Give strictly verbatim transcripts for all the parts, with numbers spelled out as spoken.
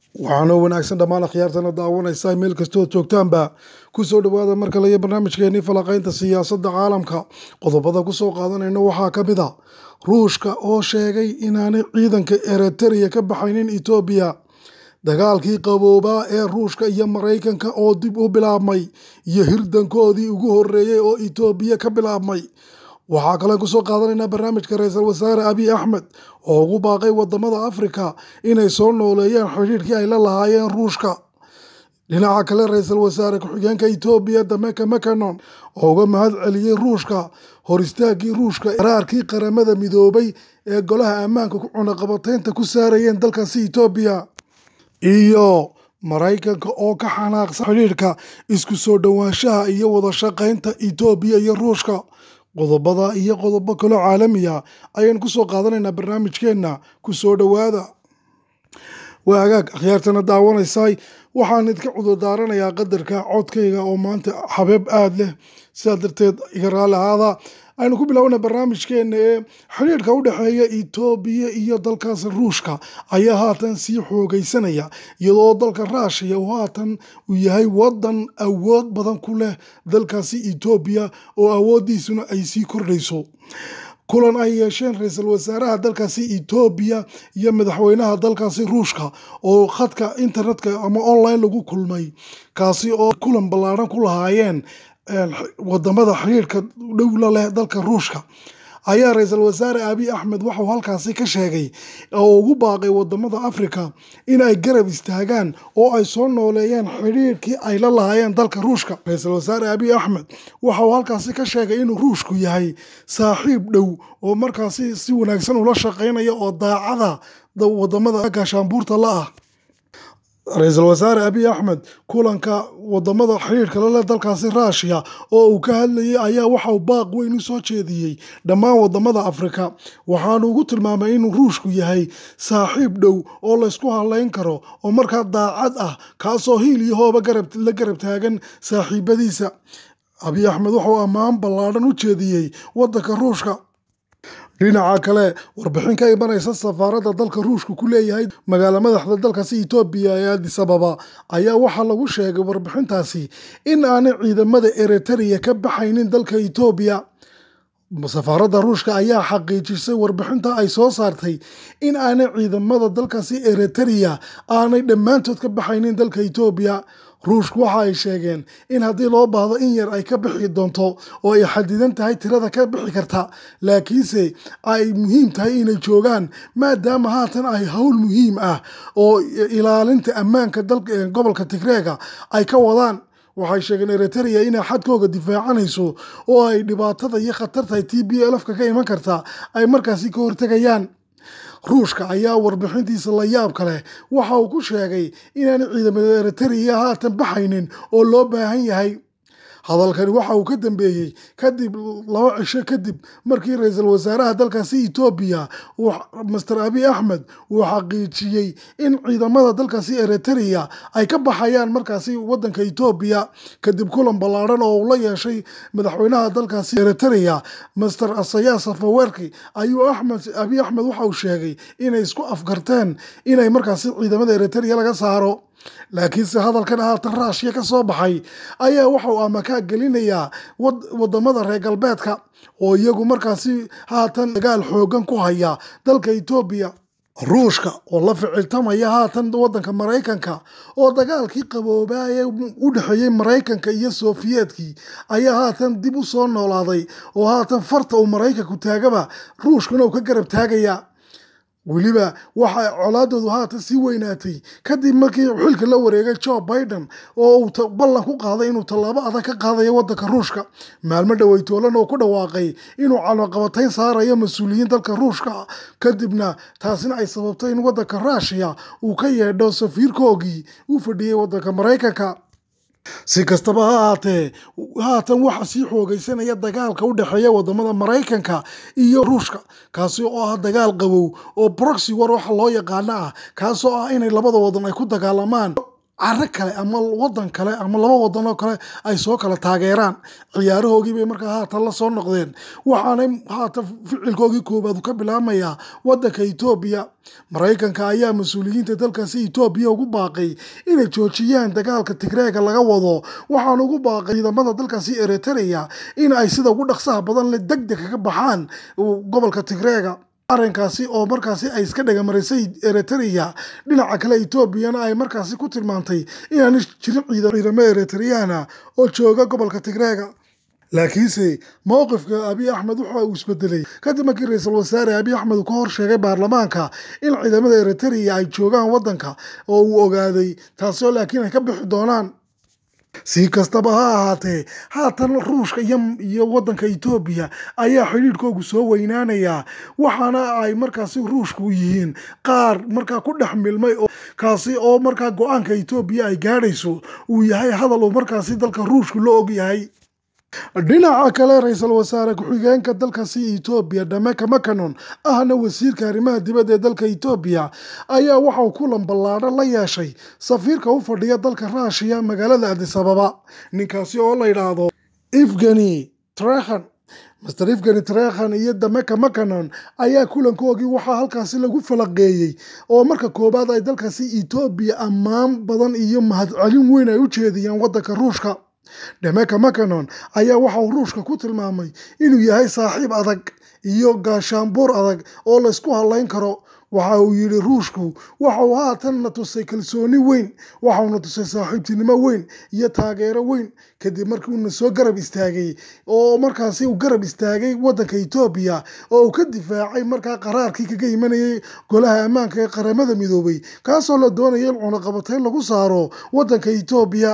waxaana wanaagsan dhammaan akhyaartana daawanaysa meel kastoo joogtaanba kusoo dhawaada mar kale iyo barnaamijkeenii falaqaynta siyaasadda caalamka qodobada kusoo qaadanayna waxaa ka mid a ruushka oo sheegay inaanay ciidanka eritrea ka baxaynin etoobiya, dagaalkii qaboobaa ee ruushka iyo maraykanka oo dib u bilaabmay iyo hirdankoodii ugu horeeyey oo etoobiya ka bilaabmay. waxaa kale kusoo qaadanaynaa barnaamijka ra-iisul wasaare abiy axmed oo ugu baaqay wadamada afrika inay soo nooleeyaan xidhiidhkii ay la lahaayeen ruushka. dhinaca kale ra-iisul wasaare ku-xigeenka etoobiya Demeke Mekonnen oo uga mahad celiyey ruushka hor istaagii ruushka qaraarkii qaramada midoobay ee golaha ammaanka ku cunaqabataynta ku saarayeen dalkaasi etoobiya, iyo maraykanka oo ka xanaaqsan xidhiidhka isku soo dhowaanshaha iyo wada shaqaynta etoobiya iyo ruushka. qodobada iyo qodobo kaloo caalamiya ayaan kusoo qaadanaynaa barnaamijkeenna kusoo dhowaada. waa agaag akhyaartana daawanaysay waxaan idinka cudur daaranayaa qadarka codkayga oo maanta xabeeb aada leh, sidaa darteed iga raali ahaada. aynu ku bilaabana barnaamijkeena ee xidhiidhka u dhexeeya etoobiya iyo dalkaas ruushka ayaa haatan sii xoogaysanaya, iyadoo dalka raashiya uu haatan uu yahay wadan awood badan ku leh dalkaasi etoobiya oo awoodiisuna ay sii kordhayso. kulan ay yeesheen ra-iisul wasaaraha dalkaasi etoobiya iyo madaxweynaha dalkaasi ruushka oo khadka internetka ama online lagu kulmay, kaasi oo kulan ballaaran ku lahaayeen wadamada xiriirka dhowla leh dalka ruushka, ayaa ra-iisul wasaare abiy axmed waxau halkaasi ka sheegay oo ugu baaqay wadamada afrika in ay garab istaagaan oo ay soo nooleeyaan xidhiirkii ay la lahaayeen dalka ruushka. ra-iisul wasaare abiy axmed waxau halkaasi ka sheegay inuu ruushku yahay saaxiib dhow oo markaasi si wanaagsan ula shaqeynaya oo daacada wadamada gaashaanbuurta la ah. ra-iisul wasaare abiy axmed kulanka wadamada xiriirka la leh dalkaasi raashiya oo uu ka hadlayay ayaa waxau baaq weyn u soo jeediyey dhammaan wadamada afrika, waxaanu ugu tilmaamay inuu ruushku yahay saaxiib dhow oo laysku haleyn karo oo markaa daacad ah, kaasoo hiil iyo hooba garab la garab taagan saaxiibadiisa. abiy axmed wuxuu ammaan ballaadhan u jeediyey wadanka ruushka. dhinaca kale warbixin ka imanaysa safaaradda dalka ruushka ku leeyahay magaala madaxda dalkaasi etoobiya ee addis ababa ayaa waxaa lagu sheegay warbixintaasi in aanay ciidamada eritrea ka baxaynin dalka etoobiya. safaaradda ruushka ayaa xaqiijisay warbixinta ay soo saartay in aanay ciidamada dalkaasi eritrea aanay dhammaantood ka baxaynin dalka etoobiya. ruushku waxa ay sheegeen in haddii loo baahdo in yar ay ka bixi doonto oo ay xadidan tahay tirada ka bixi karta, laakiinse ay muhiim tahay inay joogaan maadaama haatan ay howl muhiim ah oo ilaalinta ammaanka dalka gobolka Tigreega ay ka wadaan. waxay sheegeen eritrea inay xadkooga difaacanayso oo ay dhibaatada iyo khatarta t b l f ka ka iman karta ay markaasi ka hortegayaan. ruushka ayaa warbixintiisa la yaabka leh waxa uu ku sheegay inaanay ciidamada eritrea haatan baxaynin oo loo baahan yahay. hadalkani waxa uu ka dambeeyey kadib laba cisho kadib markii ra-iisul wasaaraha dalkaasi etoobiya master abiy axmed uu xaqiijiyey in ciidamada dalkaasi eritrea ay ka baxayaan markaasi wadanka etoobiya kadib kulan ballaaran oo uu la yeeshay madaxweynaha dalkaasi eritrea master Isaias Afwerki. ayuu axmed abiy axmed waxa uu sheegay inay isku afgarteen inay markaasi ciidamada eritrea laga saaro, laakiinse hadalkan haatan raashiya ka soo baxay ayaa waxa uu amakaa gelinayaa wadamada reer galbeedka oo iyagu markaasi haatan dagaal xoogan ku haya dalka etoobiya. ruushka oo la ficiltamaya haatan wadanka maraykanka oo dagaalkii qaboobaa ee u dhexeeyey maraykanka iyo sofiyeetkii ayaa haatan dib u soo noolaaday oo haatan farta uu maraykanku taagaba ruushkuna uu ka garab taagaya. weliba waxa colaadoodu haatan sii weynaatay kadib markii xilka la wareegay Joe Biden oo uu ballan ku qaaday inuu tallaabo adag ka qaadayo wadanka ruushka. maalmo dhaweytoolan oo ku dhawaaqay inuu caloqabatayn saarayo mas-uuliyiin dalka ruushka, kadibna taasina ay sababtay in wadanka raashiya uu ka yeedho safiirkoogii u fadhiyey wadanka maraykanka. si kastaba ha ahaatee haatan waxa sii xoogaysanaya dagaalka u dhexeeya wadamada maraykanka iyo ruushka, kaasi oo ah dagaal qabow oo proxy war waxa loo yaqaano ah, kaasoo ah inay labada wadan ay ku dagaalamaan caro kale ama wadan kale ama laba wadan oo kale ay soo kala taageeraan ciyaarahoogii bay markaa haatan la soo noqdeen waxaanay haatan ficilkoogii koobaad ka bilaabmaya wadanka Itoobiya Mareykanka ayaa mas'uuliyiinta dalkaasi Itoobiya ugu baaqay inay joojiyaan dagaalka Tigreega laga wado waxaan ugu baaqay ciidamada dalkaasi Eritrea in ay sida ugu dhaqsaha badan la degdeg ka baxaan gobolka Tigreega arrinkaasi oo markaasi ay iska dhagamarisay Eritrea dhinaca kale Itoobiyana ay markaasi ku tilmaantay inaan jirin ciidamo Eritreana oo jooga gobolka Tigreega laakiinse mowqifka Abiy Ahmed waxa uu isbedelay kadib markii ra'iisul wasaare Abiy Ahmed uu ka hor sheegay baarlamaanka in ciidamada Eritrea ay joogaan wadanka oo uu ogaaday taasoo laakiin ay ka bixi doonaan si kastaba ha ahaatee haatan Ruushka iyo wadanka Itoobiya ayaa xiriirkoodu soo weynaanaya waxaana ay markaasi Ruushku yihiin qaar markaa ku dhex milmay oo kaasi oo markaa go'aanka Itoobiya ay gaadhayso uu yahay hadal uu markaasi dalka Ruushku la og yahay dhinaca kale ra'iisul wasaare ku-xigeenka dalkaasi Itoobiya Demeke Mekonnen ahna wasiirka arrimaha dibadda ee dalka Itoobiya ayaa waxa uu kulan ballaaran la yeeshay safiirka u fadhiya dalka Russia magaalada Addis Ababa ninkaasi oo la yiraahdo Evgeny Trekhan Mister Evgeny Trekhan iyo Demeke Mekonnen ayaa kulankoogii waxaa halkaasi lagu falaqeeyay oo marka koobaad ay dalkaasi Itoobiya ammaan badan iyo mahadcelin weyn ay u jeediyaan wadanka Ruushka Demeke Mekonnen ayaa waxa uu Ruushka ku tilmaamay inuu yahay saaxiib adag iyo gaashaanbuur adag oo la isku halayn karo waxa uu yiri Ruushku waxa uu haatan na tusay kalsooni weyn waxa uu na tusay saaxiibtinimo weyn iyo taageero weyn kadib markii uu soo garab istaagay oo markaasi uu garab istaagay wadanka Itoobiya oo uu ka difaacay markaa qaraarkii kaga imanayay golaha ammaanka ee qaramada midoobay kaasoo la doonayay in cunaqabatayn lagu saaro wadanka Itoobiya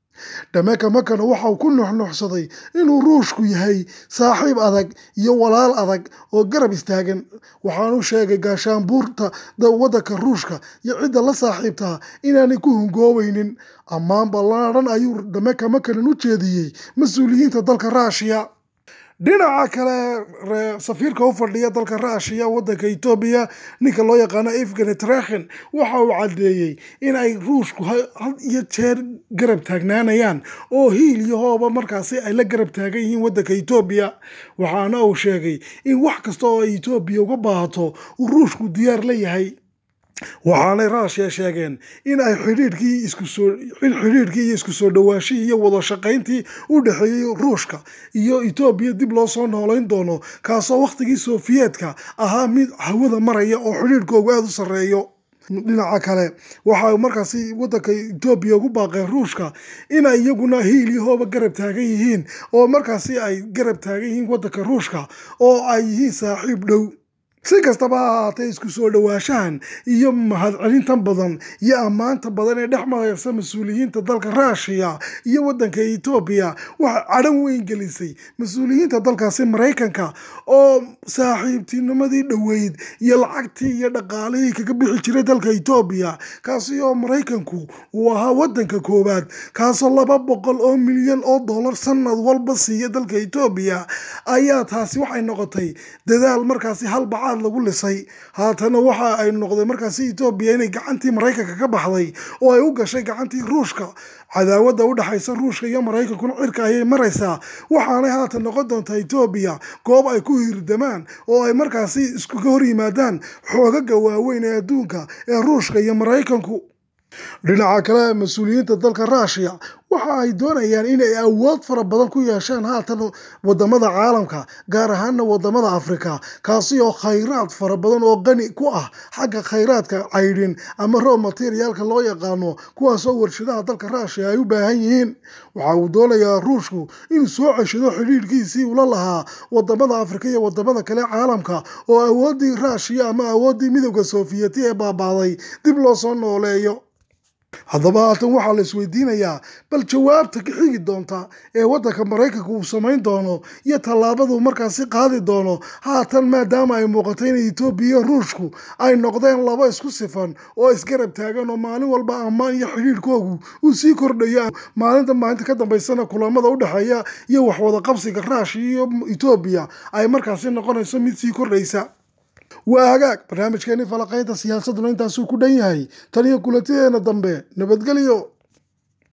Demeke Mekonnen waxa uu ku nuuxnuuxsaday inuu Ruushku yahay saaxiib adag iyo walaal adag oo garab istaagan waxaanu sheegay gaashaanbuurta wadanka Ruushka iyo cidda la saaxiibta inaanay ku hungoobaynin ammaan ballaaran ayuu Demeke Mekonnen u jeediyay mas'uuliyiinta dalka Russia dhinaca kale safiirka u fadhiya dalka Russia wadanka Itoobiya ninka loo yaqaan Evgeny Trekhan waxa uu cadeeyay in ay Ruushku had iyo jeer garab taagnaanayaan oo hiil iyo hooba markaasi ay la garab taagan yihiin wadanka Itoobiya waxaana uu sheegay in wax kasta oo Itoobiya uga baahato uu Ruushku diyaar la yahay waxaana Russia sheegeen in ay xiriirkii isku soo xiriirkii isku soo dhawaashii iyo wada shaqayntii u dhaxeeyay Ruushka iyo Itoobiya dib loo soo noolayn doono kaasoo waqtigii Sofiyeedka ahaa mid hawada maraya oo xiriirkoodu aad u sareeyo dhinaca kale waxa markaasi wadanka Itoobiya ugu baaqay Ruushka in ay iyaguna hiil iyo hooba garab taagan yihiin oo markaasi ay garab taagan yihiin wadanka Ruushka oo ay yihiin saaxiib dhow si kastaba ha ahaatee isku soo dhawaashahan iyo mahadcelintan badan iyo ammaanta badan ee dhex maraysa mas'uuliyiinta dalka Russia iyo wadanka Itoobiya waxa cadan weyn gelisay mas'uuliyiinta dalkaasi Mareykanka oo saaxiibtinimadii dhaweyd iyo lacagtii iyo dhaqaalihii kaga bixi jiray dalka Itoobiya kaasi oo Mareykanku uu ahaa wadanka koobaad kaasoo laba boqol oo milyan oo dollar sanad walba siiya dalka Itoobiya ayaa taasi waxay noqotay dadaal markaasi hal bacaad lagu lisay haatana waxa ay noqday markaasi Itoobiya inay gacantii Mareykanka ka baxday oo ay u gashay gacantii Ruushka cadaawada u dhaxaysa Ruushka iyo Mareykanka cirka ayay maraysaa waxaana haatan noqon doontaa Itoobiya goob ay ku hirdamaan oo ay markaasi isku hor yimaadaan xoogaga waaweyn ee adduunka ee Ruushka iyo Mareykanku dhinaca kale mas'uuliyiinta dalka Russia waxa ay doonayaan in ay awood fara badan ku yeeshaan haatan wadamada caalamka gaar ahaan wadamada Afrika kaasi oo khayraad fara badan oo qani ku ah xagga khayraadka caydin ama raw materialka loo yaqaano kuwaas oo warshadaha dalka Russia ay u baahan yihiin waxa uu doonayaa Ruushku inuu soo ceshado xiriirkiisii ula lahaa wadamada Afrika iyo wadamada kale caalamka oo awoodii Russia ama awoodii midowga Sofiyeeti ee baabaaday dib loo soo nooleeyo haddaba haatan waxaa la isweydiinayaa bal jawaabta ka xigi doonta ee wadanka Mareykanka uu samayn doono iyo tallaabadu markaasi qaadi doono haatan maadaama ay muuqato in Itoobiya iyo Ruushku ay noqdeen laba isku sifan oo isgarab taagan oo maalin walba ammaan iyo xiriirkoodu uu sii kordhayo maalinta maalinta ka dambeysana kulamada u dhaxeeya iyo wax wada qabsiga Russia iyo Itoobiya ay markaasi noqonayso mid sii kordhaysa waa hagaag barnaamijkeeni falaqaynta siyaasaduna intaasuu ku dhan yahay tan iyo kulantideena dambe nabadgelyo